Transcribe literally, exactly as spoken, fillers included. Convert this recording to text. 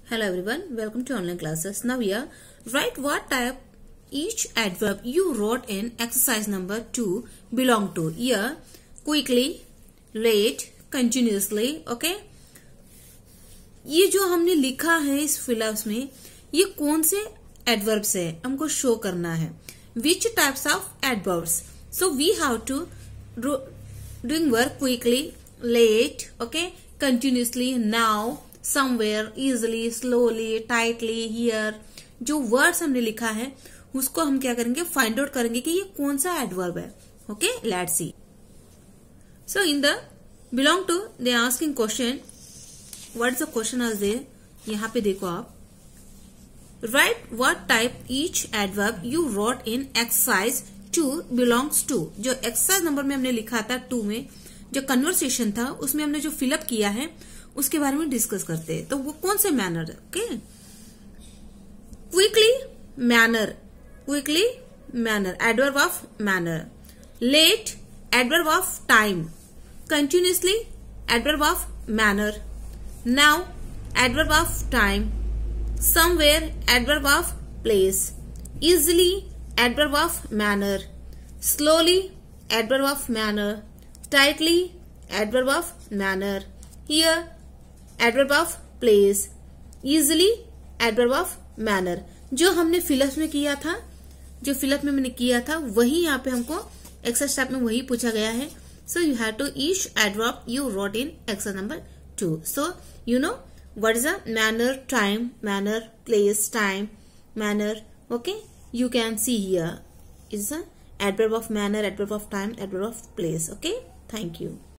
Hello everyone, welcome to online classes. Now here, write what type each adverb you wrote in exercise number two belong to. Here, quickly, late, continuously, okay? ये जो हमने लिखा है इस fill-ups में, ये कौन से adverbs है हमको शो करना है. Which types of adverbs? So we have to do, doing work quickly, late, okay, continuously, now, somewhere, easily, slowly, tightly, here. जो वर्ड्स हमने लिखा है उसको हम क्या करेंगे, फाइंड आउट करेंगे कि ये कौन सा एडवर्ब है. Okay, let's see. So in the belong to they asking question. What is the question as they, यहाँ पे देखो आप. Right what type each adverb you wrote in exercise two belongs to. जो एक्सरसाइज नंबर में हमने लिखा था to में, जो कन्वर्सेशन था उसमें हमने जो फिलअप किया है उसके बारे में डिस्कस करते हैं. तो वो कौन से मैनर है. Okay, quickly, manner, quickly, manner, adverb of manner. Late, adverb of time. Continuously, adverb of manner. Now, adverb of time. Somewhere, adverb of place. Easily, adverb of manner. Slowly, adverb of manner. Tightly, adverb of manner. Here, adverb of place. Easily, adverb of manner. जो हमने fill up में किया था, जो fill up में मैंने किया था वही यहाँ पे हमको एक्सरसाइज टाइप में वही पूछा गया है. So you have to each adverb you wrote in exercise number two. So you know what is a manner, time, manner, place, time, manner. Okay, you can see here is a adverb of manner, adverb of time, adverb of place. Okay, thank you.